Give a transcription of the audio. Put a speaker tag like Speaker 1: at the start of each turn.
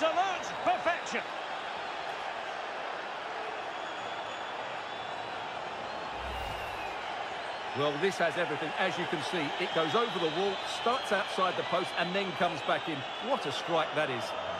Speaker 1: Absolute perfection.
Speaker 2: Well, this has everything. As you can see, it goes over the wall, starts outside the post, and then comes back in. What a strike that is.